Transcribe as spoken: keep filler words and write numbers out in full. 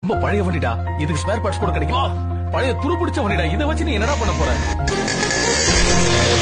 ரொம்ப பழைய வண்டிடா, இதுக்கு ஸ்பேர் பார்ட்ஸ் கூட கிடைக்கும். பழைய துரு பிடிச்ச வண்டிடா, இதை வச்சு நீ என்னடா பண்ண போற?